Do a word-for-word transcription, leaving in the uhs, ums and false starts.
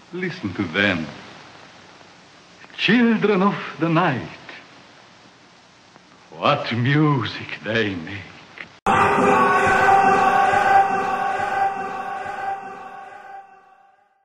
Listen to them. Children of the night. What music they make.